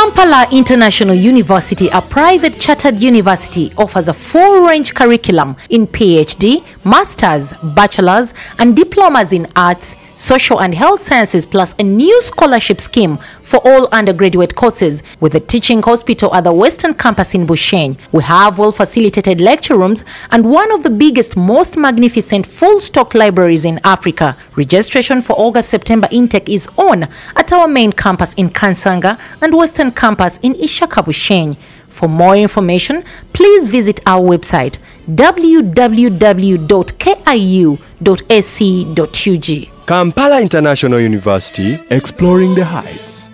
Kampala International University, a private chartered university, offers a full-range curriculum in PhD, Masters, Bachelors, and Diplomas in Arts, Social and Health Sciences, plus a new scholarship scheme for all undergraduate courses with a teaching hospital at the Western Campus in Bushenyi. We have well-facilitated lecture rooms and one of the biggest, most magnificent full-stock libraries in Africa. Registration for August-September intake is on at our main campus in Kansanga and Western Campus in Ishaka, Bushenyi. For more information, please visit our website www.kiu.ac.ug. Kampala International University, exploring the heights.